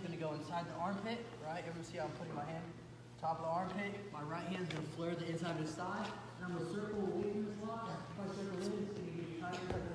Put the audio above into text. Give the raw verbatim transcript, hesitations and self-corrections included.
gonna go inside the armpit, right? Everyone see how I'm putting my hand top of the armpit? My right hand's gonna flare the inside of his thigh, and I'm gonna circle away from this line. If I circle in, it's gonna get tighter like